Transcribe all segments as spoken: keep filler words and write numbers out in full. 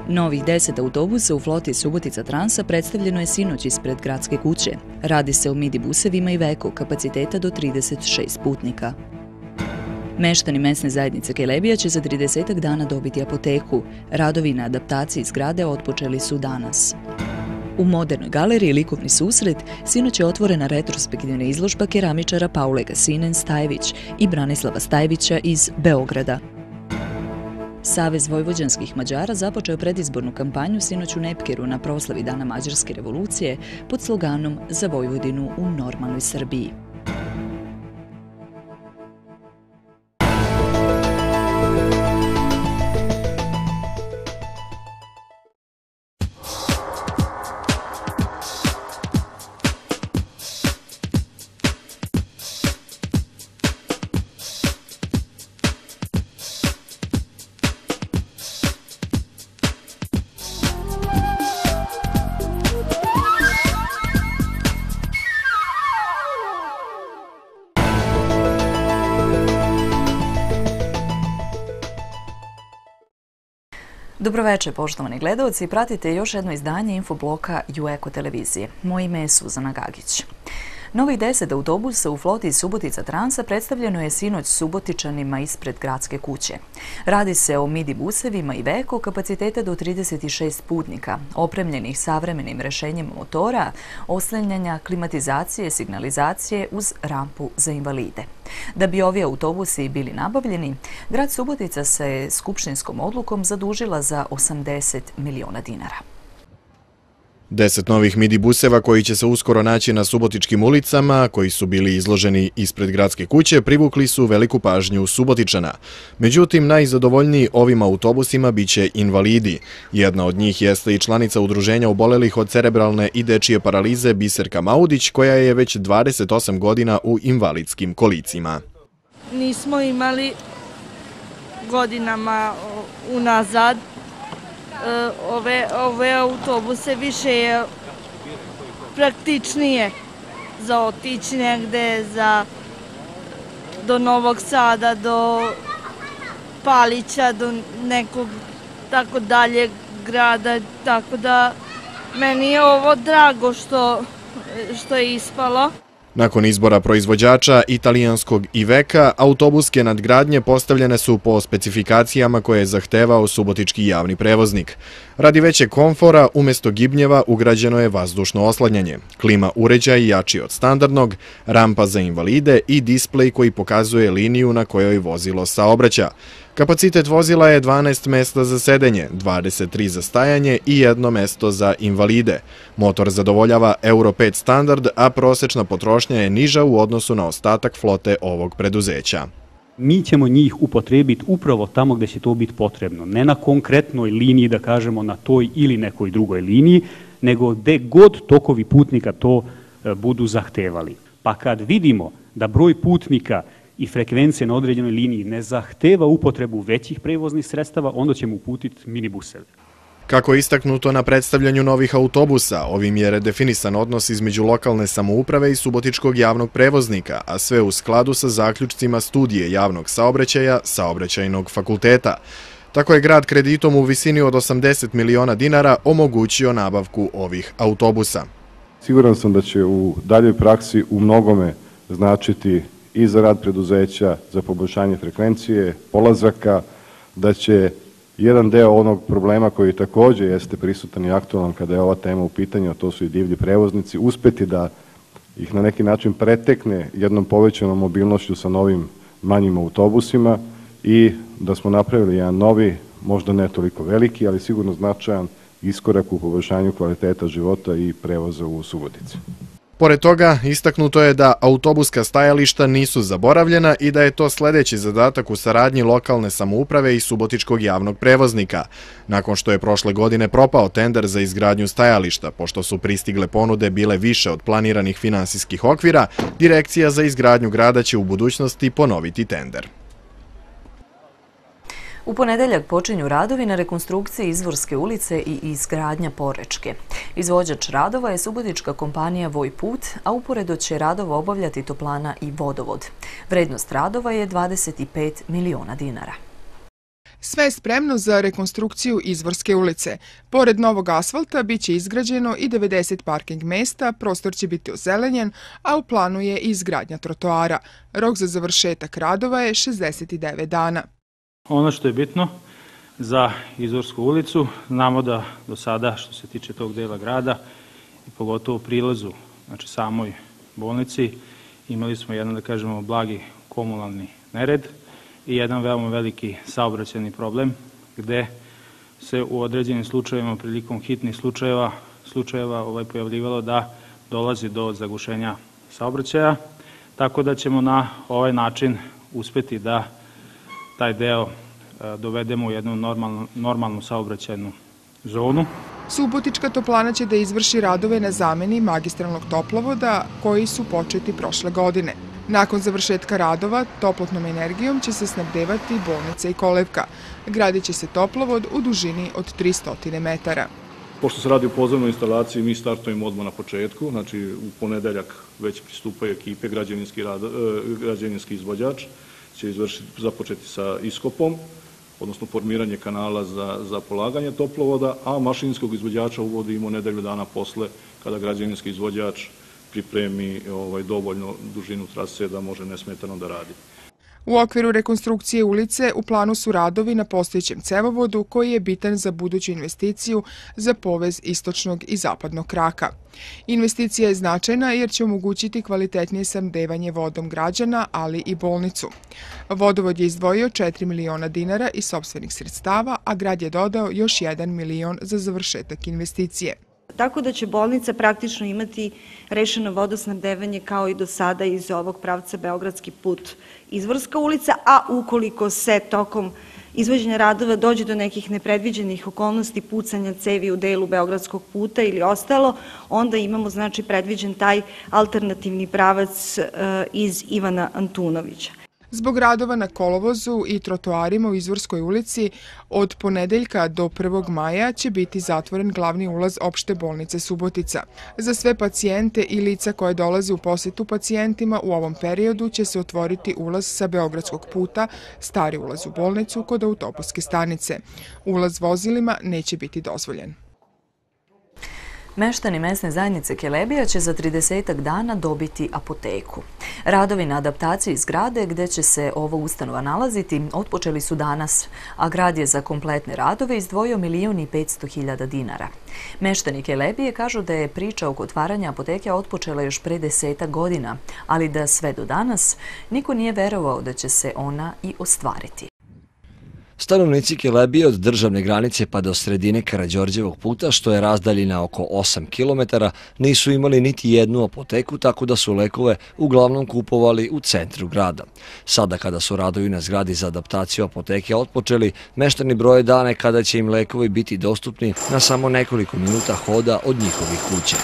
Novih deset autobusa u floti Subotica Transa predstavljeno je sinoć ispred gradske kuće. Radi se o midi busevima i Veko kapaciteta do trideset šest putnika. Meštani mesne zajednice Kelebija će za tridesetak dana dobiti apoteku. Radovi na adaptaciji zgrade otpočeli su danas. U Modernoj galeriji Likovni susret sinoć je otvorena retrospektivna izložba keramičara Paule Gasinen Stajević i Branislava Stajevića iz Beograda. Savez vojvođanskih Mađara započeo predizbornu kampanju sinoć u Nepkeru na proslavi Dana Mađarske revolucije pod sloganom Za Vojvodinu u normalnoj Srbiji. Dobroveče, poštovani gledaoci, pratite još jedno izdanje infobloka Jueko televizije. Moje ime je Suzana Gagić. Novih deset autobusa u floti Subotica Transa predstavljeno je sinoć Subotičanima ispred gradske kuće. Radi se o midi busevima i Veko kapaciteta do trideset šest putnika, opremljenih savremenim rešenjem motora, oslanjanja, klimatizacije, signalizacije uz rampu za invalide. Da bi ovi autobusi bili nabavljeni, grad Subotica se skupštinskom odlukom zadužila za osamdeset miliona dinara. Deset novih midi buseva koji će se uskoro naći na subotičkim ulicama, koji su bili izloženi ispred gradske kuće, privukli su veliku pažnju Subotičana. Međutim, najzadovoljniji ovim autobusima biće invalidi. Jedna od njih jeste i članica udruženja obolelih od cerebralne i dečije paralize Biserka Maudić, koja je već dvadeset osam godina u invalidskim kolicima. Nismo imali godinama unazad Ove, ove autobuse više je praktičnije za otići negde, za do Novog Sada, do Palića, do nekog tako dalje grada, tako da meni je ovo drago što, što je ispalo. Nakon izbora proizvođača italijanskog Iveka, autobuske nadgradnje postavljene su po specifikacijama koje je zahtevao subotički javni prevoznik. Radi većeg komfora, umjesto gibnjeva ugrađeno je vazdušno oslanjanje, klima uređaj jači od standardnog, rampa za invalide i displej koji pokazuje liniju na kojoj vozilo saobraća. Kapacitet vozila je dvanaest mesta za sedenje, dvadeset tri za stajanje i jedno mesto za invalide. Motor zadovoljava Euro pet standard, a prosečna potrošnja je niža u odnosu na ostatak flote ovog preduzeća. Mi ćemo njih upotrebiti upravo tamo gde će to biti potrebno. Ne na konkretnoj liniji, da kažemo na toj ili nekoj drugoj liniji, nego gde god tokovi putnika to budu zahtevali. Pa kad vidimo da broj putnika i frekvencije na određenoj liniji ne zahteva upotrebu većih prevoznih sredstava, onda ćemo uputiti minibuseve. Kako je istaknuto na predstavljanju novih autobusa, ovim je redefinisan odnos između lokalne samouprave i subotičkog javnog prevoznika, a sve u skladu sa zaključcima studije javnog saobraćaja Saobraćajnog fakulteta. Tako je grad kreditom u visini od osamdeset miliona dinara omogućio nabavku ovih autobusa. Siguran sam da će u daljoj praksi u mnogome značiti i za rad preduzeća, za poboljšanje frekvencije, polazaka, da će jedan deo onog problema koji također jeste prisutan i aktualan kada je ova tema u pitanju, a to su i divlji prevoznici, uspeti da ih na neki način pretekne jednom povećanom mobilnošću sa novim manjim autobusima i da smo napravili jedan novi, možda ne toliko veliki, ali sigurno značajan iskorak u poboljšanju kvaliteta života i prevoza u Subotici. Pored toga, istaknuto je da autobuska stajališta nisu zaboravljena i da je to sljedeći zadatak u saradnji lokalne samouprave i subotičkog javnog prevoznika. Nakon što je prošle godine propao tender za izgradnju stajališta, pošto su pristigle ponude bile više od planiranih finansijskih okvira, Direkcija za izgradnju grada će u budućnosti ponoviti tender. U ponedeljak počinju radovi na rekonstrukciji Izvorske ulice i izgradnja Porečke. Izvođač radova je subotička kompanija Vojput, a uporedo će radova obavljati toplana i vodovod. Vrednost radova je dvadeset pet miliona dinara. Sve je spremno za rekonstrukciju Izvorske ulice. Pored novog asfalta biće izgrađeno i devedeset parking mesta, prostor će biti ozelenjen, a u planu je i izgradnja trotoara. Rok za završetak radova je šezdeset devet dana. Ono što je bitno za Izvorsku ulicu, znamo da do sada što se tiče tog dela grada i pogotovo prilazu, znači samoj bolnici, imali smo jedan, da kažemo, blagi komunalni nered i jedan veoma veliki saobraćajni problem gde se u određenim slučajevima, prilikom hitnih slučajeva, slučajeva ovaj, pojavljivalo da dolazi do zagušenja saobraćaja, tako da ćemo na ovaj način uspeti da taj deo dovedemo u jednu normalnu, normalnu saobraćajnu zonu. Subotička toplana će da izvrši radove na zameni magistralnog toplovoda koji su početi prošle godine. Nakon završetka radova, toplotnom energijom će se snabdevati bolnica i kolevka. Gradit će se toplovod u dužini od tristo metara. Pošto se radi o podzemnoj instalaciji, mi startujemo odmah na početku, znači u ponedeljak već pristupaju ekipe, građevinski, rad, građevinski izvođač će izvršiti, započeti sa iskopom, odnosno formiranje kanala za, za polaganje toplovoda, a mašinskog izvođača uvodimo nedelju dana posle kada građevinski izvođač pripremi ovaj, dovoljno dužinu trase da može nesmetano da radi. U okviru rekonstrukcije ulice u planu su radovi na postojećem cevovodu koji je bitan za buduću investiciju za povez istočnog i zapadnog kraka. Investicija je značajna jer će omogućiti kvalitetnije snabdevanje vodom građana, ali i bolnicu. Vodovod je izdvojio četiri miliona dinara iz sopstvenih sredstava, a grad je dodao još jedan milion za završetak investicije. Tako da će bolnica praktično imati rešeno vodosnabdevanje kao i do sada iz ovog pravca Beogradski put Izvorska ulica, a ukoliko se tokom izvođenja radova dođe do nekih nepredviđenih okolnosti pucanja cevi u delu Beogradskog puta ili ostalo, onda imamo znači predviđen taj alternativni pravac iz Ivana Antunovića. Zbog radova na kolovozu i trotoarima u Izvorskoj ulici, od ponedeljka do prvog maja će biti zatvoren glavni ulaz opšte bolnice Subotica. Za sve pacijente i lica koje dolaze u posetu pacijentima u ovom periodu će se otvoriti ulaz sa Beogradskog puta, stari ulaz u bolnicu kod autobuske stanice. Ulaz vozilima neće biti dozvoljen. Meštani mesne zajednice Kelebija će za tridesetak dana dobiti apoteku. Radovi na adaptaciji zgrade gde će se ova ustanova nalaziti otpočeli su danas, a grad je za kompletne radove izdvojio milion i petsto hiljada dinara. Meštani Kelebije kažu da je priča oko otvaranja apoteke otpočela još pre desetak godina, ali da sve do danas niko nije verovao da će se ona i ostvariti. Stanovnici Kelebije od državne granice pa do sredine Karađorđevog puta, što je razdaljina oko osam kilometara, nisu imali niti jednu apoteku, tako da su lekove uglavnom kupovali u centru grada. Sada kada su radovi na zgradi za adaptaciju apoteke otpočeli, meštani broje dane kada će im lekovi biti dostupni na samo nekoliko minuta hoda od njihovih kuća.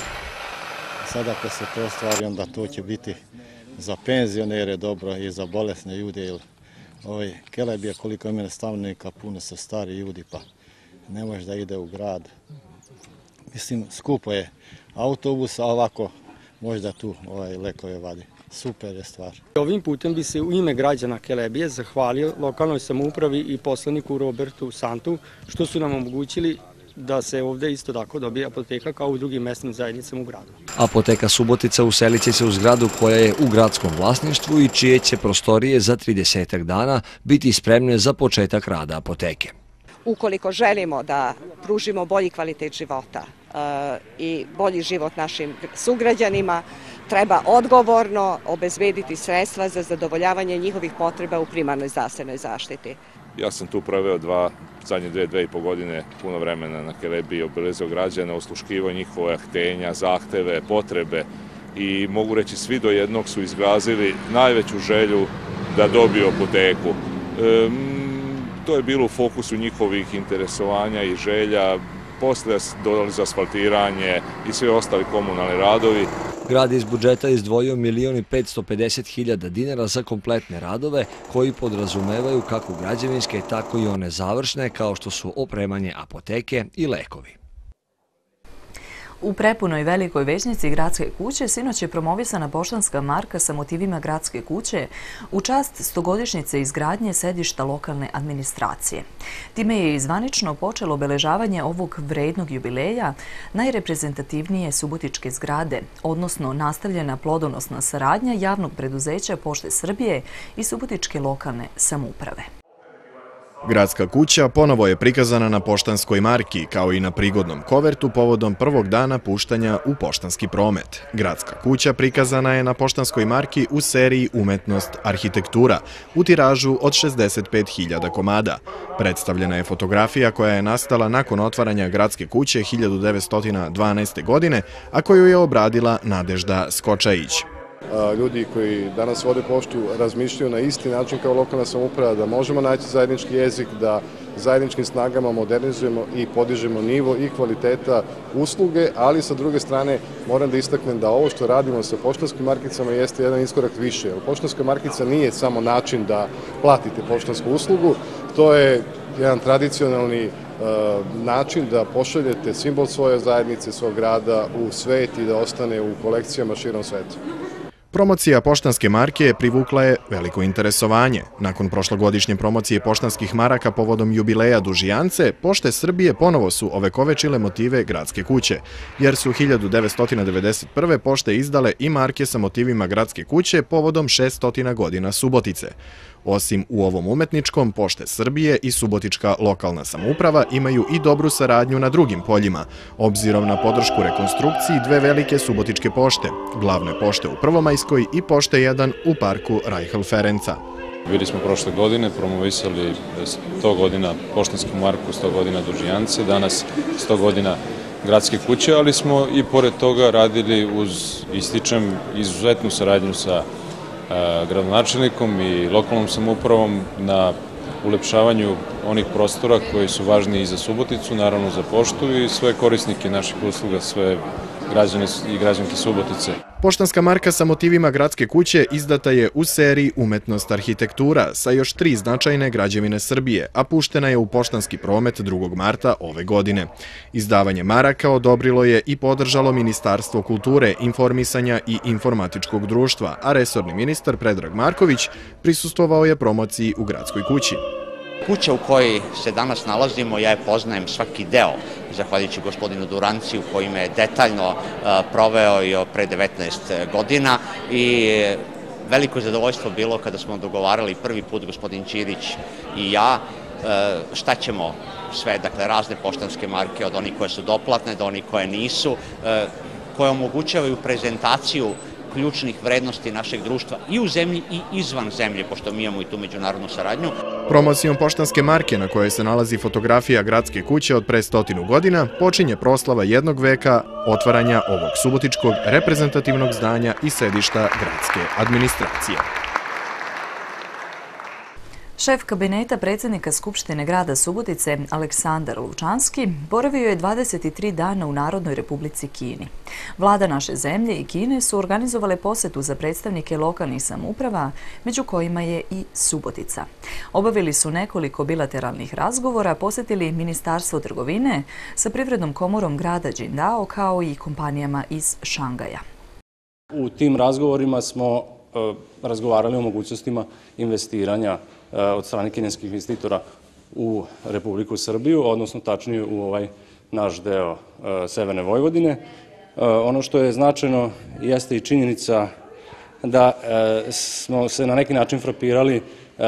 Sada kad se to ostvari, onda to će biti za penzionere dobro i za bolesne ljude. Ovaj, Kelebija, koliko ima stanovnika, puno su stari ljudi, pa ne može da ide u grad. Mislim, skupo je autobus, a ovako možda tu ovaj, lekove vadi. Super je stvar. Ovim putem bi se u ime građana Kelebije zahvalio lokalnoj samoupravi i poslaniku Robertu Santu što su nam omogućili da se ovde isto tako dobije apoteka kao u drugim mesnim zajednicama u gradu. Apoteka Subotica uselit će se u zgradu koja je u gradskom vlasništvu i čije će prostorije za tridesetak dana biti spremne za početak rada apoteke. Ukoliko želimo da pružimo bolji kvalitet života i bolji život našim sugrađanima, treba odgovorno obezbediti sredstva za zadovoljavanje njihovih potreba u primarnoj zdravstvenoj zaštiti. Ja sam tu proveo dva, zadnje dve, dve i po godine puno vremena na Kelebiji, obilazio građana, osluškivao njihove htenja, zahteve, potrebe i mogu reći svi do jednog su izrazili najveću želju da dobiju apoteku. E, to je bilo u fokusu njihovih interesovanja i želja, posle dolazi asfaltiranje i svi ostali komunalni radovi. Grad je iz budžeta izdvojio milion i petsto pedeset hiljada dinara za kompletne radove koji podrazumevaju kako građevinske, tako i one završne, kao što su opremanje apoteke i lekovi. U prepunoj velikoj većnici Gradske kuće sinoć je promovisana poštanska marka sa motivima Gradske kuće u čast stogodišnjice izgradnje sedišta lokalne administracije. Time je i zvanično počelo obeležavanje ovog vrednog jubileja najreprezentativnije subotičke zgrade, odnosno nastavljena plodonosna saradnja javnog preduzeća Pošte Srbije i subotičke lokalne samouprave. Gradska kuća ponovo je prikazana na poštanskoj marki, kao i na prigodnom kovertu povodom prvog dana puštanja u poštanski promet. Gradska kuća prikazana je na poštanskoj marki u seriji Umetnost arhitektura u tiražu od šezdeset pet hiljada komada. Predstavljena je fotografija koja je nastala nakon otvaranja Gradske kuće hiljadu devetsto dvanaeste. godine, a koju je obradila Nadežda Skočajić. Ljudi koji danas vode poštu razmišljaju na isti način kao lokalna samouprava, da možemo naći zajednički jezik, da zajedničkim snagama modernizujemo i podižemo nivo i kvaliteta usluge, ali sa druge strane moram da istaknem da ovo što radimo sa poštanskim markicama jeste jedan iskorak više. Poštanska markica nije samo način da platite poštansku uslugu, to je jedan tradicionalni način da pošaljete simbol svoje zajednice, svog grada u svet i da ostane u kolekcijama širom sveta. Promocija poštanske marke privukla je veliko interesovanje. Nakon prošlogodišnje promocije poštanskih maraka povodom jubileja Dužijance, Pošte Srbije ponovo su ovekovečile motive Gradske kuće, jer su hiljadu devetsto devedeset prve pošte izdale i marke sa motivima Gradske kuće povodom šeststotina godina Subotice. Osim u ovom umetničkom, Pošte Srbije i subotička lokalna samouprava imaju i dobru saradnju na drugim poljima, obzirom na podršku rekonstrukciji dve velike subotičke pošte, glavne pošte u Prvomajskoj i pošte jedan u parku Rajhl Ferenca. Bili smo prošle godine, promovisali sto godina poštansku marku, sto godina Dužijance, danas sto godina Gradske kuće, ali smo i pored toga radili uz, ističem, izuzetnu saradnju sa gradonačelnikom i lokalnom samoupravom na ulepšavanju onih prostora koji su važni i za Suboticu, naravno za poštu i sve korisnike naših usluga, sve građane i građanke Subotice. Poštanska marka sa motivima Gradske kuće izdata je u seriji Umetnost arhitektura sa još tri značajne građevine Srbije, a puštena je u poštanski promet drugog marta ove godine. Izdavanje maraka odobrilo je i podržalo Ministarstvo kulture, informisanja i informatičkog društva, a resorni ministar Predrag Marković prisustvovao je promociji u Gradskoj kući. Kuća u kojoj se danas nalazimo, ja je poznajem svaki deo, zahvaljujući gospodinu Duranciju koji me je detaljno proveo i pre devetnaest godina i veliko je zadovoljstvo bilo kada smo dogovarali prvi put gospodin Ćirić i ja šta ćemo sve, dakle razne poštanske marke od onih koje su doplatne do onih koje nisu, koje omogućavaju prezentaciju ključnih vrednosti našeg društva i u zemlji i izvan zemlje, pošto mi imamo i tu međunarodnu saradnju. Promocijom poštanske marke na kojoj se nalazi fotografija Gradske kuće od pre stotinu godina počinje proslava jednog veka otvaranja ovog subotičkog reprezentativnog zdanja i sedišta gradske administracije. Šef kabineta predsjednika Skupštine grada Subotice, Aleksandar Lučanski, boravio je dvadeset tri dana u Narodnoj Republici Kini. Vlada naše zemlje i Kine su organizovale posetu za predstavnike lokalnih samouprava, među kojima je i Subotica. Obavili su nekoliko bilateralnih razgovora, posjetili Ministarstvo trgovine sa Privrednom komorom grada Đindao kao i kompanijama iz Šangaja. U tim razgovorima smo razgovarali o mogućnostima investiranja od strane kineskih investitora u Republiku Srbiju, odnosno tačnije u ovaj naš deo Severne Vojvodine. Ono što je značajno jeste i činjenica da smo se na neki način frapirali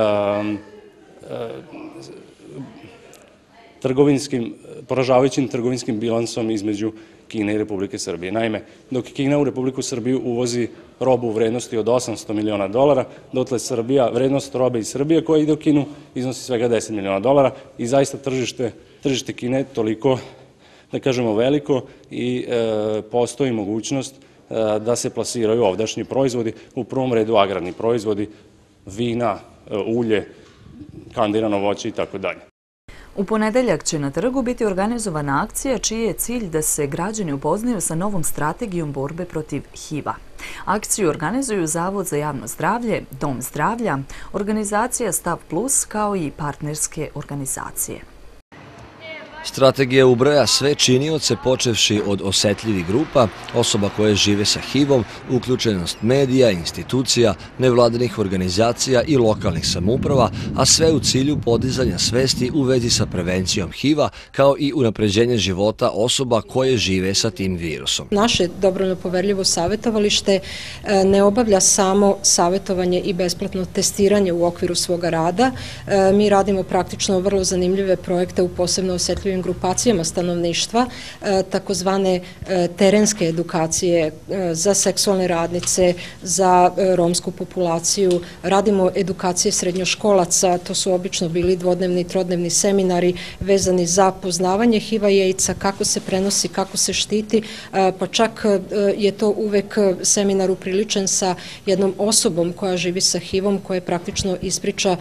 trgovinskim, poražavajućim trgovinskim bilansom između Kine i Republike Srbije. Naime, dok Kina u Republiku Srbiju uvozi robu u vrednosti od osamsto miliona dolara, dotle Srbija, vrednost robe iz Srbije koja ide u Kinu iznosi svega deset miliona dolara i zaista tržište, tržište Kine je toliko, da kažemo, veliko i e, postoji mogućnost e, da se plasiraju ovdašnji proizvodi, u prvom redu agrarni proizvodi, vina, e, ulje, kandirano voće i tako dalje. U ponedeljak će na trgu biti organizovana akcija čiji je cilj da se građani upoznaju sa novom strategijom borbe protiv H I V-a. Akciju organizuju Zavod za javno zdravlje, Dom zdravlja, organizacija Stav Plus kao i partnerske organizacije. Strategija ubraja sve činioce počevši od osetljivih grupa, osoba koje žive sa H I V-om, uključenost medija, institucija, nevladinih organizacija i lokalnih samouprava, a sve u cilju podizanja svesti u vezi sa prevencijom H I V-a kao i unapređenje života osoba koje žive sa tim virusom. Naše dobrovoljno poverljivo savjetovalište ne obavlja samo savjetovanje i besplatno testiranje u okviru svoga rada. Mi radimo praktično vrlo zanimljive projekte u posebno osetljivim grupacijama stanovništva, takozvane terenske edukacije za seksualne radnice, za romsku populaciju. Radimo edukacije srednjoškolaca, to su obično bili dvodnevni i trodnevni seminari vezani za poznavanje H I V-a i AIDS-a, kako se prenosi, kako se štiti, pa čak je to uvek seminar upriličen sa jednom osobom koja živi sa H I V-om, koja praktično ispriča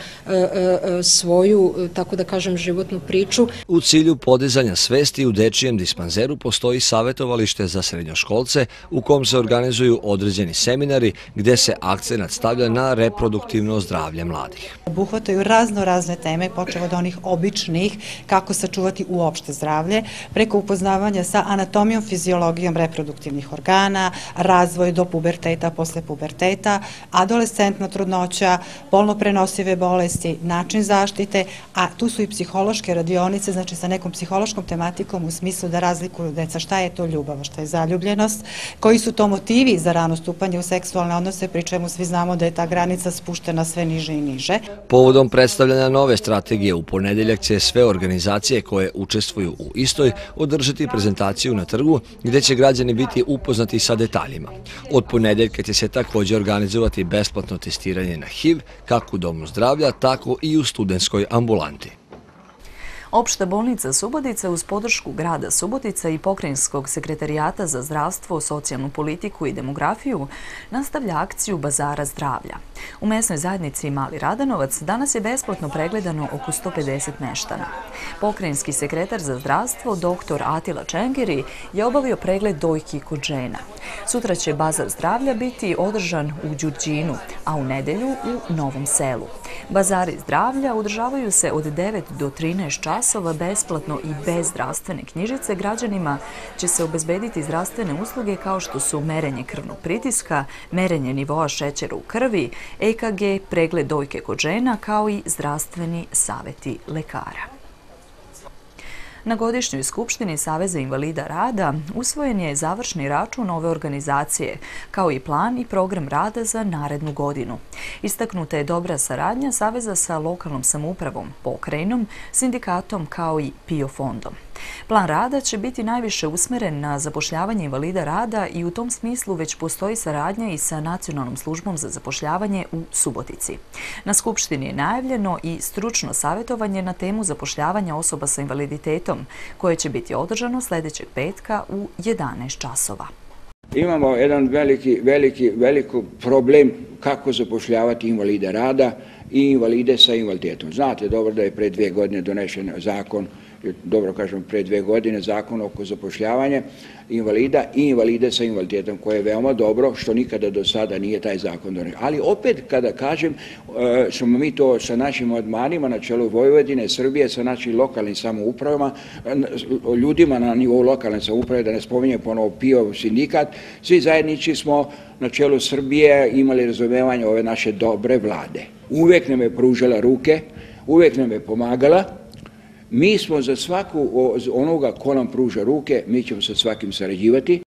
svoju, tako da kažem, životnu priču. U cilju podizanja svesti u dečijem dispanzeru postoji savjetovalište za srednjoškolce u kom se organizuju određeni seminari gde se akcenat stavlja na reproduktivno zdravlje mladih. Obuhvataju razno razne teme, počev od onih običnih, kako sačuvati uopšte zdravlje, preko upoznavanja sa anatomijom, fiziologijom reproduktivnih organa, razvoj do puberteta, posle puberteta, adolescentna trudnoća, polno prenosive bolesti, način zaštite, a tu su i psihološke radionice, znači sa nekom psihološkom tematikom u smislu da razlikuju deca šta je to ljubav, šta je zaljubljenost, koji su to motivi za rano stupanje u seksualne odnose, pri čemu svi znamo da je ta granica spuštena sve niže i niže. Povodom predstavljanja nove strategije u ponedeljak će sve organizacije koje učestvuju u istoj održati prezentaciju na trgu gde će građani biti upoznati sa detaljima. Od ponedeljka će se također organizovati besplatno testiranje na H I V kako u Domu zdravlja, tako i u studentskoj ambulanti. Opšta bolnica Subotica uz podršku grada Subotica i Pokrajinskog sekretarijata za zdravstvo, socijalnu politiku i demografiju nastavlja akciju Bazara zdravlja. U mesnoj zajednici Mali Radanovac danas je besplatno pregledano oko sto pedeset meštana. Pokrajinski sekretar za zdravstvo, doktor Atila Čengeri, je obavio pregled dojki kod žena. Sutra će Bazar zdravlja biti održan u Đurđinu, a u nedelju u Novom Selu. Bazari zdravlja održavaju se od devet do trinaest časova besplatno i bez zdravstvene knjižice. Građanima će se obezbediti zdravstvene usluge kao što su merenje krvnog pritiska, merenje nivoa šećera u krvi, E K G, pregled dojke kod žena, kao i zdravstveni saveti lekara. Na godišnjoj skupštini Saveza invalida rada usvojen je završni račun ove organizacije, kao i plan i program rada za narednu godinu. Istaknuta je dobra saradnja Saveza sa lokalnom samoupravom, pokrajinom, sindikatom kao i P I O fondom. Plan rada će biti najviše usmeren na zapošljavanje invalida rada i u tom smislu već postoji saradnja i sa Nacionalnom službom za zapošljavanje u Subotici. Na skupštini je najavljeno i stručno savjetovanje na temu zapošljavanja osoba sa invaliditetom, koje će biti održano sljedećeg petka u jedanaest časova. Imamo jedan veliki, veliki, veliki problem kako zapošljavati invalide rada i invalide sa invaliditetom. Znate dobro da je pre dve godine donešen zakon, dobro kažem, pre dve godine zakon oko zapošljavanja invalida i invalide sa invaliditetom, koje je veoma dobro, što nikada do sada nije taj zakon donešen. Ali opet, kada kažem, smo mi to sa našim odmanima na čelu Vojvodine, Srbije, sa našim lokalnim samoupravama, ljudima na nivou lokalne samouprave, da ne spominjem ponovo P I O sindikat, svi zajednički smo na čelu Srbije imali razumevanje ove naše dobre vlade. Uvek nam je pružala ruke, uvek nam je pomagala. Mi smo za svaku onoga ko nam pruža ruke, mi ćemo sa svakim sarađivati.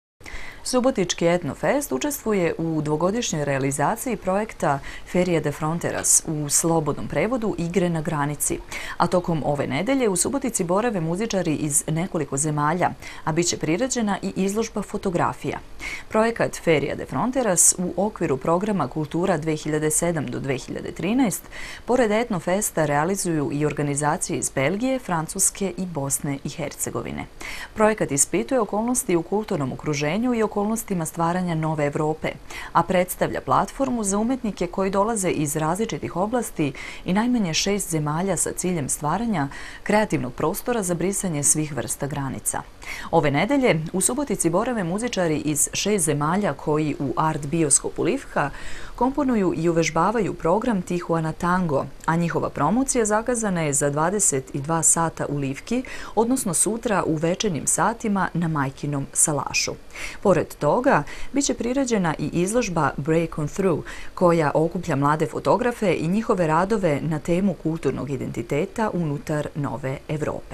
Subotički Etnofest učestvuje u dvogodišnjoj realizaciji projekta Feria de Fronteras, u slobodnom prevodu Igre na granici. A tokom ove nedelje u Subotici borave muzičari iz nekoliko zemalja, a bit će priređena i izložba fotografija. Projekat Feria de Fronteras u okviru programa Kultura dve hiljade sedam do dve hiljade trinaest pored Etnofesta realizuju i organizacije iz Belgije, Francuske i Bosne i Hercegovine. Projekat ispituje okolnosti u kulturnom okruženju i okolnostima stvaranja nove Evrope, a predstavlja platformu za umetnike koji dolaze iz različitih oblasti i najmanje šest zemalja sa ciljem stvaranja kreativnog prostora za brisanje svih vrsta granica. Ove nedelje u Subotici borave muzičari iz šest zemalja koji u art bioskopu Livka komponuju i uvežbavaju program Tijuana Tango, a njihova promocija zakazana je za dvadeset dva sata u Livki, odnosno sutra u večernjim satima na Majkinom salašu. Pored toga, bit će priređena i izložba Break on Through, koja okuplja mlade fotografe i njihove radove na temu kulturnog identiteta unutar nove Evrope.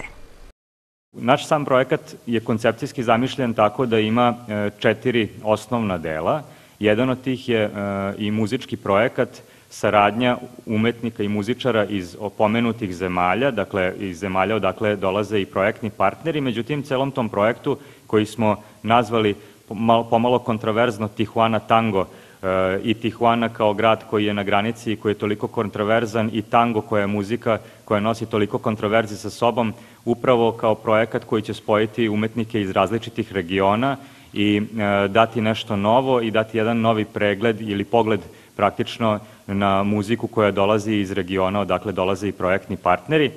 Naš sam projekat je koncepcijski zamišljen tako da ima četiri osnovna dela. Jedan od tih je i muzički projekat, saradnja umetnika i muzičara iz pomenutih zemalja, dakle iz zemalja odakle dolaze i projektni partneri. Međutim, celom tom projektu koji smo nazvali pomalo kontroverzno Tijuana Tango i Tijuana kao grad koji je na granici i koji je toliko kontroverzan i tango koja je muzika koja nosi toliko kontroverzi sa sobom, upravo kao projekat koji će spojiti umetnike iz različitih regiona i dati nešto novo i dati jedan novi pregled ili pogled praktično na muziku koja dolazi iz regiona odakle dolaze i projektni partneri.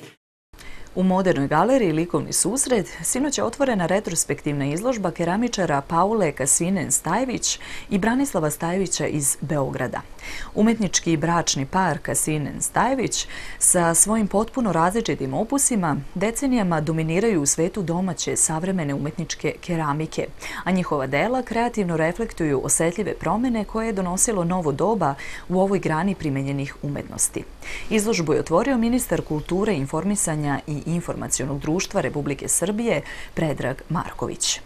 U Modernoj galeriji Likovni susret sinoć je otvorena retrospektivna izložba keramičara Paule Kasinen-Stajević i Branislava Stajevića iz Beograda. Umetnički bračni par Kasinen-Stajević sa svojim potpuno različitim opusima decenijama dominiraju u svetu domaće savremene umetničke keramike, a njihova dela kreativno reflektuju osetljive promene koje je donosilo novo doba u ovoj grani primenjenih umetnosti. Izložbu je otvorio ministar kulture, informisanja i informacionog društva Republike Srbije Predrag Marković.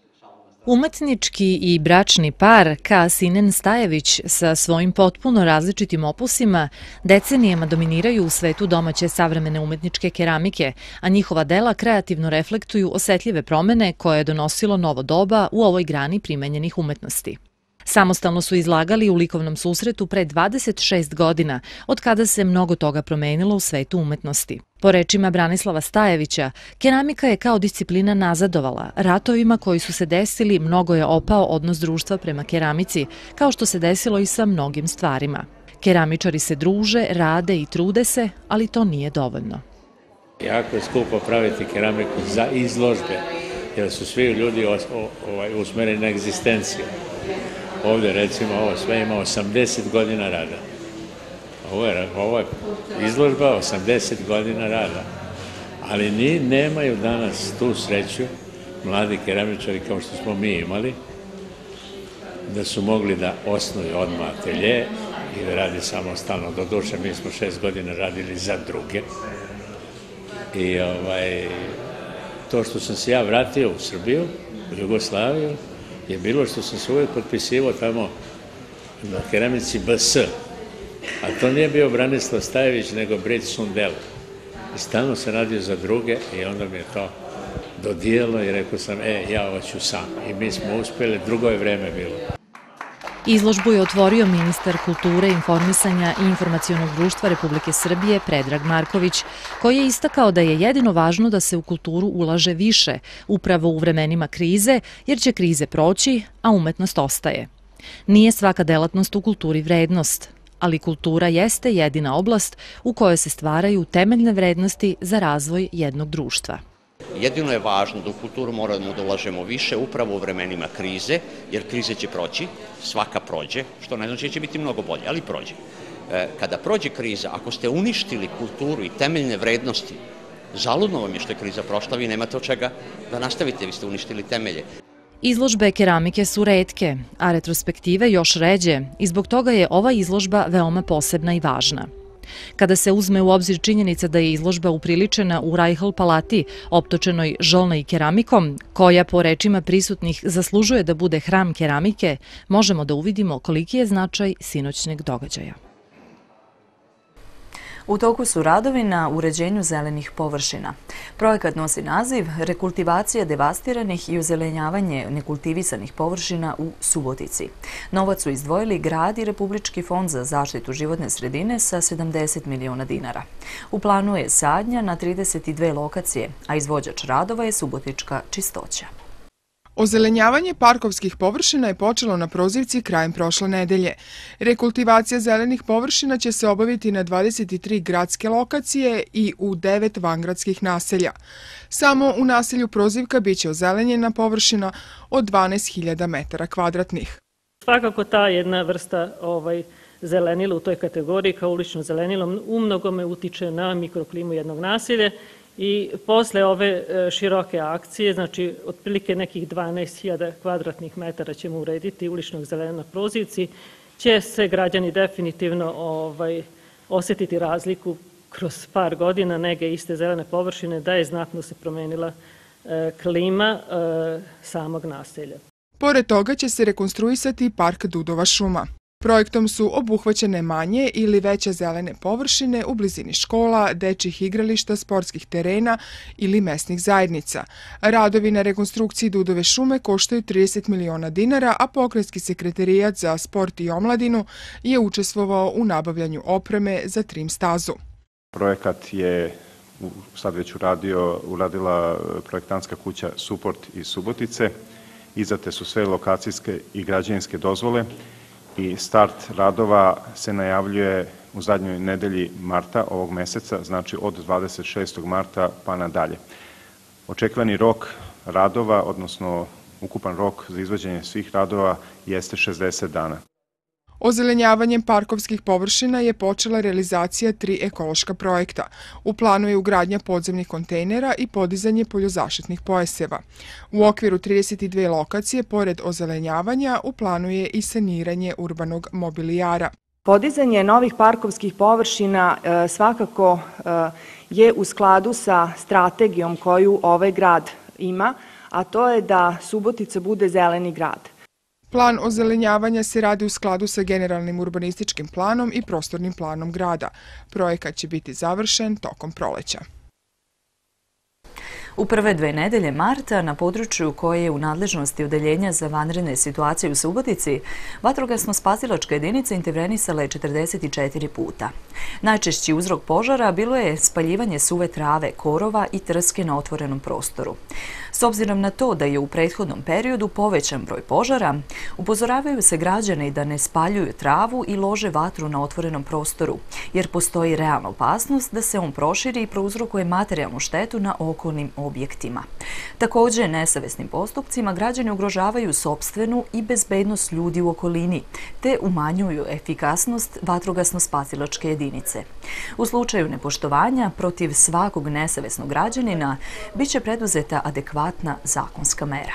Umetnički i bračni par Kasinen-Stajević sa svojim potpuno različitim opusima decenijama dominiraju u svetu domaće savremene umetničke keramike, a njihova dela kreativno reflektuju osetljive promene koje je donosilo novo doba u ovoj grani primenjenih umetnosti. Samostalno su izlagali u likovnom susretu pre dvadeset šest godina, od kada se mnogo toga promenilo u svetu umetnosti. Po rečima Branislava Stajevića, keramika je kao disciplina nazadovala. Ratovima koji su se desili mnogo je opao odnos društva prema keramici, kao što se desilo i sa mnogim stvarima. Keramičari se druže, rade i trude se, ali to nije dovoljno. Jako je skupo praviti keramiku za izložbe, jer su svi ljudi usmereni na egzistenciju. Ovdje, recimo, ovo sve ima osamdeset godina rada. Ovo je, ovo je izložba osamdeset godina rada. Ali ni nemaju danas tu sreću, mladi keramičari kao što smo mi imali, da su mogli da osnuju odmah atelje i da radi samostalno. Doduše, mi smo šest godina radili za druge. I ovaj, to što sam se ja vratio u Srbiju, u Jugoslaviju, je bilo što sam se uvijek potpisivao tamo na keramici B S. A to nije bio Branislav Stajević, nego Brit Sundel. I stalno sam radio za druge i onda mi je to dodijelo i rekao sam, e, ja hoću sam. I mi smo uspjeli, drugo je vreme bilo. Izložbu je otvorio ministar kulture, informisanja i informacionog društva Republike Srbije Predrag Marković, koji je istakao da je jedino važno da se u kulturu ulaže više, upravo u vremenima krize, jer će krize proći, a umetnost ostaje. Nije svaka delatnost u kulturi vrednost, ali kultura jeste jedina oblast u kojoj se stvaraju temeljne vrednosti za razvoj jednog društva. Jedino je važno da u kulturu moramo da ulažemo više upravo u vremenima krize, jer krize će proći, svaka prođe, što ne znači da će biti mnogo bolje, ali prođe. Kada prođe kriza, ako ste uništili kulturu i temeljne vrednosti, zaludno vam je što je kriza prošla, vi nemate od čega da nastavite, vi ste uništili temelje. Izložbe keramike su retke, a retrospektive još ređe i zbog toga je ova izložba veoma posebna i važna. Kada se uzme u obzir činjenica da je izložba upriličena u Reichel palati, optočenoj žolna i keramikom, koja po rečima prisutnih zaslužuje da bude hram keramike, možemo da uvidimo koliki je značaj sinoćnjeg događaja. U toku su radovi na uređenju zelenih površina. Projekat nosi naziv Rekultivacija devastiranih i ozelenjavanje nekultivisanih površina u Subotici. Novac su izdvojili grad i Republički fond za zaštitu životne sredine sa sedamdeset miliona dinara. U planu je sadnja na trideset dve lokacije, a izvođač radova je Subotička čistoća. Ozelenjavanje parkovskih površina je počelo na prozivci krajem prošle nedelje. Rekultivacija zelenih površina će se obaviti na dvadeset tri gradske lokacije i u devet vangradskih naselja. Samo u naselju Prozivka biće ozelenjena površina od dvanaest hiljada metara kvadratnih. Svakako ta jedna vrsta ovaj, zelenilo u toj kategoriji kao ulično zelenilo u mnogome utiče na mikroklimu jednog naselja i posle ove široke akcije, znači otprilike nekih dvanaest hiljada kvadratnih metara ćemo urediti uličnog zelena na prozivci, će se građani definitivno ovaj, osetiti razliku kroz par godina nege iste zelene površine, da je znatno se promenila e, klima e, samog naselja. Pored toga će se rekonstruisati park Dudova šuma. Projektom su obuhvaćene manje ili veće zelene površine u blizini škola, dečjih igrališta, sportskih terena ili mesnih zajednica. Radovi na rekonstrukciji Dudove šume koštaju trideset miliona dinara, a pokrajinski sekretarijat za sport i omladinu je učestvovao u nabavljanju opreme za trim stazu. Projekat je sad već uradio, uradila projektantska kuća Suport iz Subotice. Izdate su sve lokacijske i građevinske dozvole i start radova se najavljuje u zadnjoj nedelji marta ovog meseca, znači od dvadeset šestog marta pa nadalje. Očekivani rok radova, odnosno ukupan rok za izvođenje svih radova jeste šezdeset dana. Ozelenjavanjem parkovskih površina je počela realizacija tri ekološka projekta. U planu je ugradnja podzemnih kontejnera i podizanje poljozaštitnih pojaseva. U okviru trideset dve lokacije, pored ozelenjavanja, u planu je i saniranje urbanog mobilijara. Podizanje novih parkovskih površina e, svakako e, je u skladu sa strategijom koju ovaj grad ima, a to je da Subotica bude zeleni grad. Plan ozelenjavanja se radi u skladu sa generalnim urbanističkim planom i prostornim planom grada. Projekat će biti završen tokom proleća. U prve dve nedelje marta, na području koje je u nadležnosti Odeljenja za vanredne situacije u Subotici, vatrogasno-spasilačka jedinica intervenisala je četrdeset četiri puta. Najčešći uzrok požara bilo je spaljivanje suve trave, korova i trske na otvorenom prostoru. S obzirom na to da je u prethodnom periodu povećan broj požara, upozoravaju se građani da ne spaljuju travu i lože vatru na otvorenom prostoru, jer postoji realna opasnost da se on proširi i prouzrokuje materijalnu štetu na okolnim objektima. Također, nesavesnim postupcima građani ugrožavaju sopstvenu i bezbednost ljudi u okolini, te umanjuju efikasnost vatrogasno-spasilačke jedinice. U slučaju nepoštovanja protiv svakog nesavesnog građanina biće preduzeta adekvatna zakonska mera.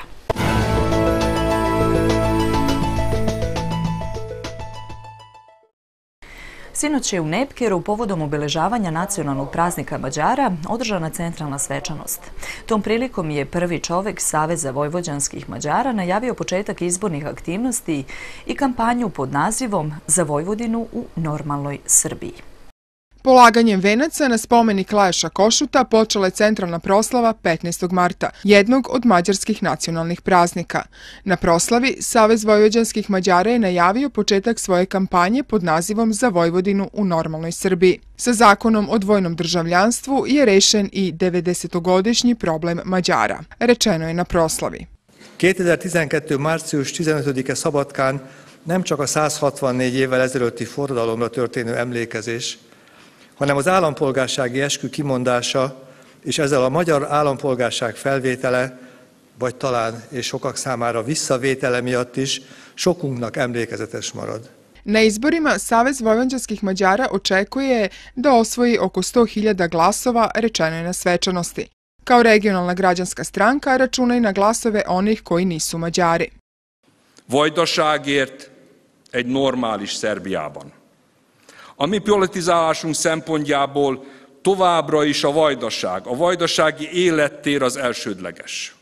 Sinoć je u Nepkeru povodom obeležavanja nacionalnog praznika Mađara održana centralna svečanost. Tom prilikom je prvi čovek Saveza vojvođanskih Mađara najavio početak izbornih aktivnosti i kampanju pod nazivom Za Vojvodinu u normalnoj Srbiji. Polaganjem venaca na spomenik Lajoša Košuta počela je centralna proslava petnaestog marta, jednog od mađarskih nacionalnih praznika. Na proslavi Savez vojvođanskih Mađara je najavio početak svoje kampanje pod nazivom Za Vojvodinu u normalnoj Srbiji. Sa zakonom o dvojnom državljanstvu je rešen i devedesetogodišnji problem Mađara, rečeno je na proslavi. kétezer-tizenkettő. március tizenötödike Szabadkán nem csak a száz hatvannégy évvel ezelőtti forradalomra történő emlékezés, hanem az állampolgársági eskü kimondása és ezzel a magyar állampolgárság felvétele, vagy talán és sokak számára visszavétele miatt is sokunknak emlékezetes marad. Na izborima Savez vojvođanskih Mađara očekuje da osvoji oko sto hiljada glasova, rečeno je na svečanosti. Kao regionalna građanska stranka računa i na glasove onih koji nisu Mađari. Vajdaságért egy normális Szerbiában. A mi politizálásunk szempontjából továbbra is a vajdaság, a vajdasági élettér az elsődleges.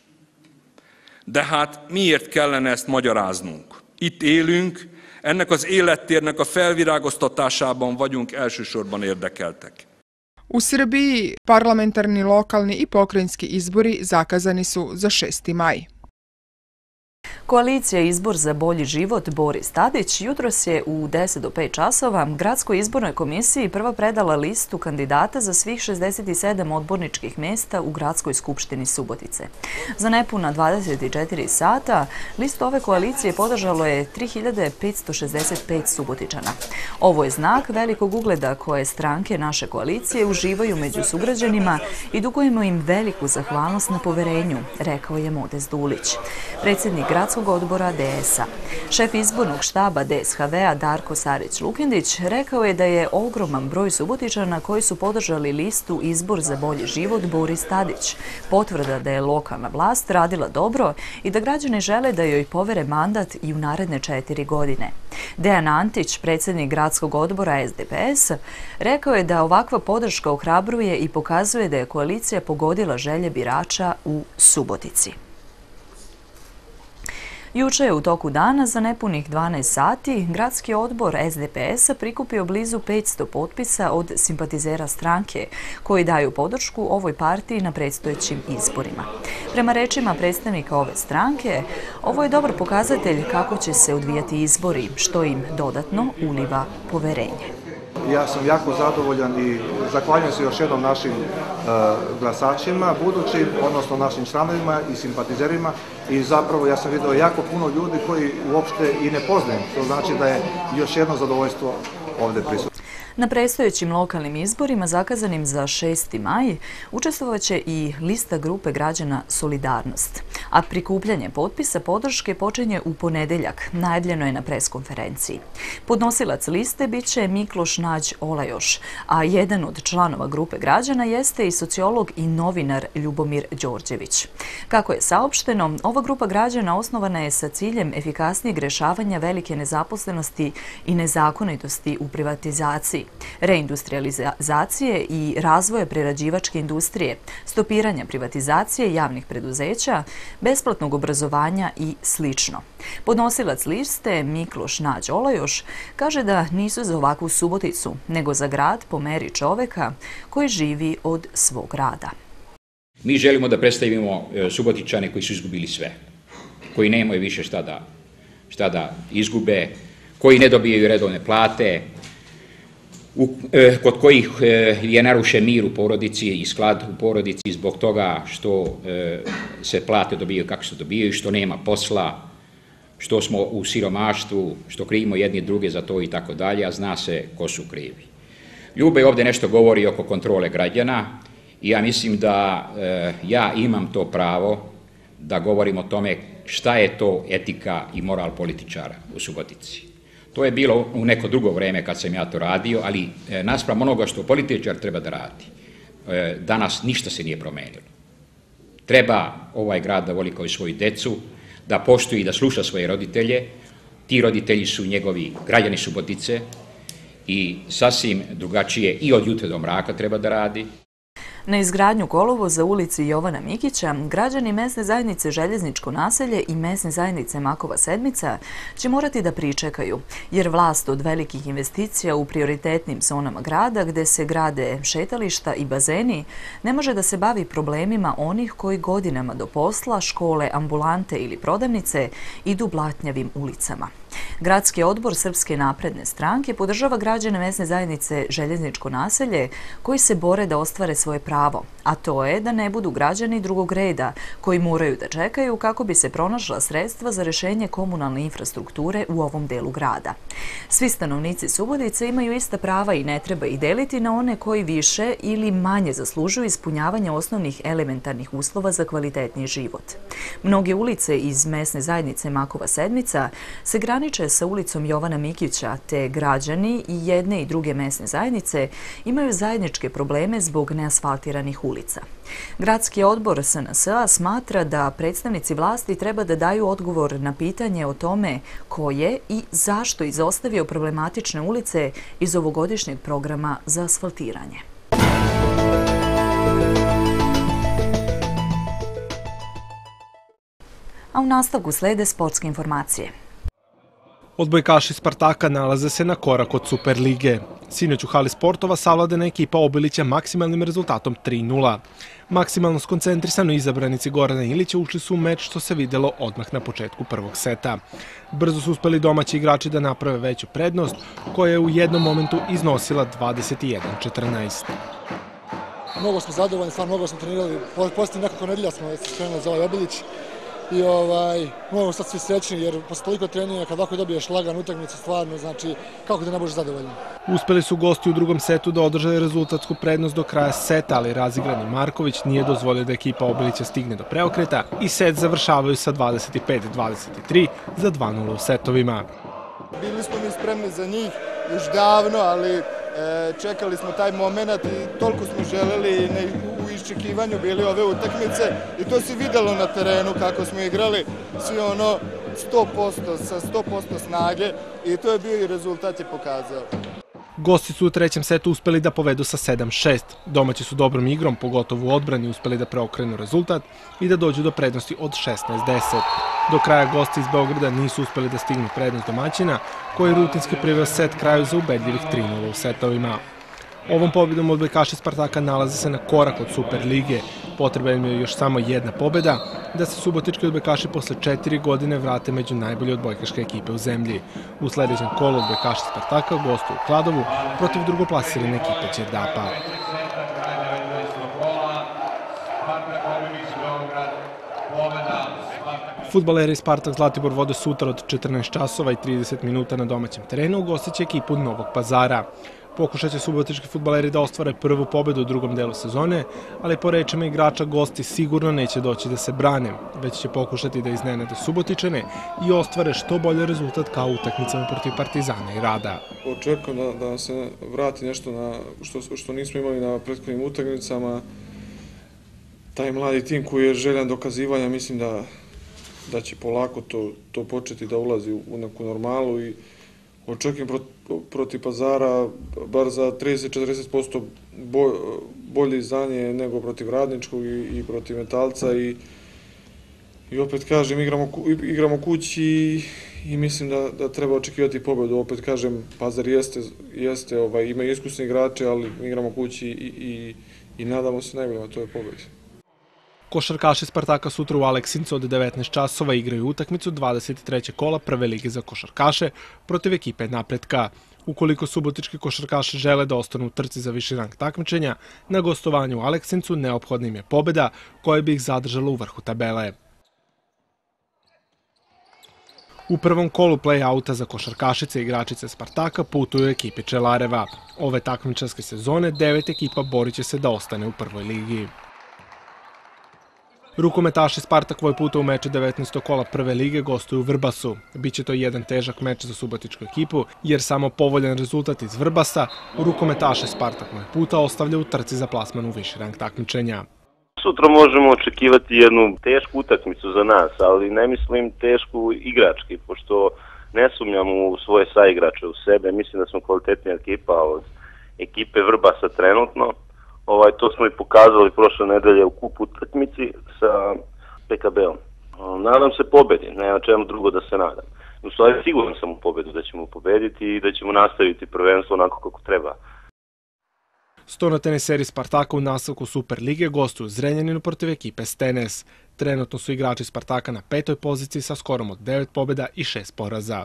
De hát miért kellene ezt magyaráznunk? Itt élünk, ennek az élettérnek a felvirágoztatásában vagyunk elsősorban érdekeltek. U Srbiji parlamentarni, lokalni i pokrajinski izbori zakazani su za šesti maj. Koalicija Izbor za bolji život Boris Tadić jutros je u deset do pet časova Gradskoj izbornoj komisiji prva predala listu kandidata za svih šezdeset sedam odborničkih mjesta u Gradskoj skupštini Subotice. Za nepuna dvadeset četiri sata listu ove koalicije podržalo je tri hiljade petsto šezdeset pet Subotičana. Ovo je znak velikog ugleda koje stranke naše koalicije uživaju među sugrađanima i dugujemo im veliku zahvalnost na poverenju, rekao je Modest Dulić. Predsjednik Gradskog gradskog odbora D S-a. Šef izbornog štaba D S H V-a Darko Sarić-Lukindić rekao je da je ogroman broj Subotičana koji su podržali listu Izbor za bolji život Boris Tadić, potvrda da je lokalna vlast radila dobro i da građani žele da joj povere mandat i u naredne četiri godine. Dejan Antić, predsjednik gradskog odbora S D P S, rekao je da ovakva podrška ohrabruje i pokazuje da je koalicija pogodila želje birača u Subotici. Juče je u toku dana za nepunih dvanaest sati gradski odbor S D P S-a prikupio blizu petsto potpisa od simpatizera stranke koji daju podršku ovoj partiji na predstojećim izborima. Prema rečima predstavnika ove stranke, ovo je dobar pokazatelj kako će se odvijati izbori, što im dodatno uliva poverenje. Ja sam jako zadovoljan i zahvaljujem se još jednom našim glasačima, budućim, odnosno našim članovima i simpatizerima i zapravo ja sam vidio jako puno ljudi koji uopšte i ne poznajem, to znači da je još jedno zadovoljstvo ovde prisutno. Na predstojećim lokalnim izborima zakazanim za šesti maj učestvovaće i lista grupe građana Solidarnost, a prikupljanje potpisa podrške počinje u ponedeljak, najavljeno je na preskonferenciji. Podnosilac liste biće Mikloš Nađ Olajoš, a jedan od članova grupe građana jeste i sociolog i novinar Ljubomir Đorđević. Kako je saopšteno, ova grupa građana osnovana je sa ciljem efikasnijeg rešavanja velike nezaposlenosti i nezakonitosti u privatizaciji, reindustrializacije i razvoja prerađivačke industrije, stopiranja privatizacije javnih preduzeća, besplatnog obrazovanja i slično. Podnosilac liste Mikloš Nađ Olajoš kaže da nisu za ovakvu Suboticu, nego za grad po meri čoveka koji živi od svog rada. Mi želimo da predstavimo Subotičane koji su izgubili sve, koji nemaju više šta da, šta da izgube, koji ne dobijaju redovne plate, U, e, kod kojih e, je narušen mir u porodici i sklad u porodici zbog toga što e, se plate dobijaju kako se dobijaju, što nema posla, što smo u siromaštvu, što krivimo jedni druge za to i tako dalje, a zna se ko su krivi. Ljube ovde nešto govori oko kontrole građana i ja mislim da e, ja imam to pravo da govorim o tome šta je to etika i moral političara u Subotici. To je bilo u neko drugo vreme kad sam ja to radio, ali e, naspram onoga što političar treba da radi. E, danas ništa se nije promenilo. Treba ovaj grad da voli kao i svoju decu, da poštuje i da sluša svoje roditelje. Ti roditelji su njegovi građani Subotice i sasvim drugačije i od jutra do mraka treba da radi. Na izgradnju kolovoza ulici Jovana Mikića, građani mesne zajednice Željezničko naselje i mesne zajednice Makova sedmica će morati da pričekaju, jer vlast od velikih investicija u prioritetnim zonama grada, gde se grade šetališta i bazeni, ne može da se bavi problemima onih koji godinama do posla, škole, ambulante ili prodavnice idu blatnjavim ulicama. Gradski odbor Srpske napredne stranke podržava građane mesne zajednice Željezničko naselje koji se bore da ostvare svoje pravo, a to je da ne budu građani drugog reda koji moraju da čekaju kako bi se pronašla sredstva za rešenje komunalne infrastrukture u ovom delu grada. Svi stanovnici Subotice imaju ista prava i ne treba ih deliti na one koji više ili manje zaslužuju ispunjavanje osnovnih elementarnih uslova za kvalitetniji život. Mnoge ulice iz mesne zajednice Makova sedmica se graniče sa ulicom Jovana Mikića, te građani i jedne i druge mesne zajednice imaju zajedničke probleme zbog neasfaltiranih ulica. Gradski odbor S N S-a smatra da predstavnici vlasti treba da daju odgovor na pitanje o tome ko je i zašto izostavio problematične ulice iz ovogodišnjeg programa za asfaltiranje. A u nastavku slede sportske informacije. Odbojkaši Spartaka nalaze se na korak od Superlige. Sinoć u hali sportova savladana ekipa Obilića maksimalnim rezultatom tri nula. Maksimalno skoncentrisano izabranici Gorana Ilića ušli su u meč što se videlo odmah na početku prvog seta. Brzo su uspeli domaći igrači da naprave veću prednost, koja je u jednom momentu iznosila dvadeset jedan četrnaest. Mnogo smo zadovoljni, stvarno mnogo smo trenirali. Posljednje nekoliko nedelja smo skrenuli za ovaj Obilić. i moramo sad svi srećni jer posle toliko treninga kad ovako dobiješ lagan utakmicu stvarno, znači kako da ne budeš zadovoljan. Uspeli su gosti u drugom setu da održe rezultatsku prednost do kraja seta, ali razigrani Marković nije dozvolio da ekipa Obilića stigne do preokreta i set završavaju sa dvadeset pet dvadeset tri za dva nula u setovima. Bili smo mi spremni za njih još davno, ali čekali smo taj moment i toliko smo želeli u iščekivanju bili ove utakmice i to se videlo na terenu kako smo igrali svi ono sto posto sa sto posto snage i to je bio i rezultat je pokazao. Gosti su u trećem setu uspeli da povedu sa sedam šest. Domaći su dobrom igrom, pogotovo u odbrani, uspeli da preokrenu rezultat i da dođu do prednosti od šesnaest deset. Do kraja gosti iz Beograda nisu uspeli da stignu prednost domaćina, koji je rutinski priveo set kraju za ubedljivih tri nula u setovima. Ovom pobjedom odbojkaši Spartaka nalaze se na korak od Super lige. Potrebna im je još samo jedna pobjeda da se subotički odbojkaši posle četiri godine vrate među najbolje odbojkaške ekipe u zemlji. U sledećem kolu odbojkaši Spartaka gostuju u Kladovu protiv drugoplasirane ekipe Đerdapa. Fudbaleri Spartak Zlatibor vode sutra od četrnaest časova i trideset minuta na domaćem terenu, gostiće ekipu Novog Pazara. Pokušat će subotički fudbaleri da ostvare prvu pobedu u drugom delu sezone, ali po rečima igrača gosti sigurno neće doći da se brane, već će pokušati da iznenade Subotičane i ostvare što bolji rezultat kao utakmicama protiv Partizana i Rada. Očekujem da se vrati nešto što nismo imali na prethodnim utakmicama. Taj mladi tim koji je željan dokazivanja, mislim da će polako to početi da ulazi u neku normalu i očekujem protiv Pazara bar za trideset do četrdeset posto bolje izdanje nego protiv Radničkog i protiv Metalca i opet kažem igramo kući i mislim da treba očekivati pobedu. Opet kažem Pazar jeste, ima iskusne igrače, ali igramo kući i nadamo se najbolje, a to je pobeda. Košarkaši Spartaka sutra u Aleksincu od devetnaest časova igraju utakmicu dvadeset trećeg kola Prve lige za košarkaše protiv ekipe Napretka. Ukoliko subotički košarkaši žele da ostanu u trci za viši rang takmičenja, na gostovanju u Aleksincu neophodna im je pobjeda koja bi ih zadržala u vrhu tabele. U prvom kolu play-outa za košarkašice i igračice Spartaka putuju ekipi Čelareva. Ove takmičarske sezone devet ekipa borit će se da ostane u prvoj ligi. Rukometaši Spartak ovaj puta u meču devetnaestog kola Prve lige gostuju u Vrbasu. Biće to jedan težak meč za subotičku ekipu, jer samo povoljan rezultat iz Vrbasa rukometaše Spartak ovaj puta ostavlja u trci za plasman u viši rang takmičenja. Sutra možemo očekivati jednu tešku utakmicu za nas, ali ne mislim tešku igrački, pošto ne sumnjam u svoje saigrače, u sebe. Mislim da smo kvalitetnija ekipa od ekipe Vrbasa trenutno. To smo i pokazali prošle nedelje u kupu utakmici sa P K B-om. Nadam se pobedi, nema čemu drugo da se nadam. U stvari siguran sam u pobedu da ćemo pobediti i da ćemo nastaviti prvenstvo onako kako treba. Stonoteniseri Spartaka u nastavku Super lige gostuju Zrenjaninu protiv ekipe Stenes. Trenutno su igrači Spartaka na petoj poziciji sa skorom od devet pobjeda i šest poraza.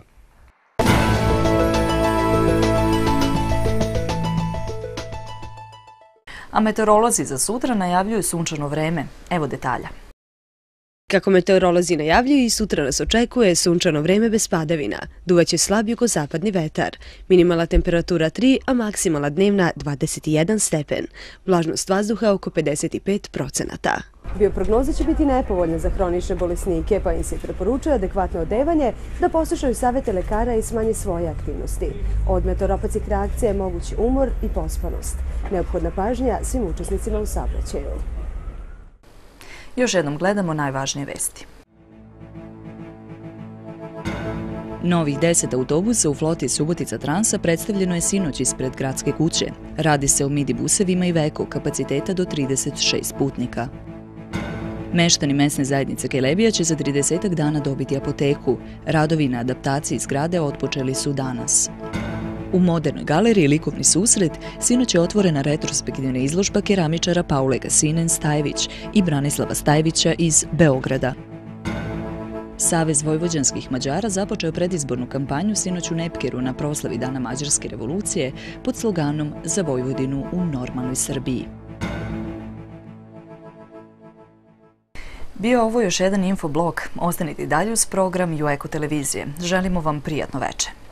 A meteorolozi za sutra najavljuju sunčano vreme. Evo detalja. Kako meteorolozi najavljuju, i sutra nas očekuje sunčano vreme bez padavina. Duvaće slab jugozapadni vetar. Minimalna temperatura tri, a maksimalna dnevna dvadeset jedan stepen. Vlažnost vazduha oko pedeset pet procenata. Bioprognoza će biti nepovoljna za hronične bolesnike, pa im se preporučuje adekvatno odevanje, da poslušaju savete lekara i smanje svoje aktivnosti. Od meteoropatskih reakcija je moguć umor i pospanost. Neophodna pažnja svim učesnicima u saobraćaju. Još jednom gledamo najvažnije vesti. Novih deset autobusa u floti Subotica Transa predstavljeno je sinoć ispred gradske kuće. Radi se o midi busevima i Veko, kapaciteta do trideset šest putnika. Meštani mesne zajednice Kelebija će za tridesetak dana dobiti apoteku. Radovi na adaptaciji zgrade otpočeli su danas. U Modernoj galeriji Likovni susret sinoć je otvorena retrospektivna izložba keramičara Paule Gasinen Stajević i Branislava Stajevića iz Beograda. Savez vojvođanskih Mađara započeo predizbornu kampanju sinoć u Nepkeru na proslavi Dana Mađarske revolucije pod sloganom Za Vojvodinu u normalnoj Srbiji. Bio ovo još jedan infoblog. Ostanite dalje uz program Jueko televizije. Želimo vam prijatno veče.